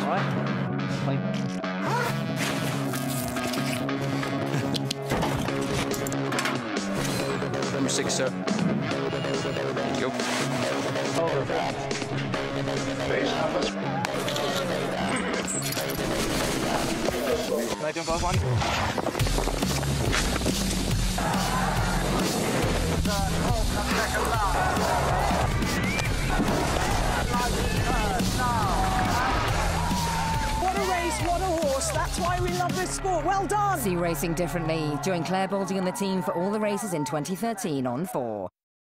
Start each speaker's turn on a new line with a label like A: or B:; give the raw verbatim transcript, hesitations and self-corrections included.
A: Alright. Fine.
B: Number six, sir. Thank you.
A: Over.
C: Base numbers.
A: Can I jump off one?
D: What a race, what a horse. That's why we love this sport. Well done.
E: See racing differently. Join Claire Balding and the team for all the races in twenty thirteen on four.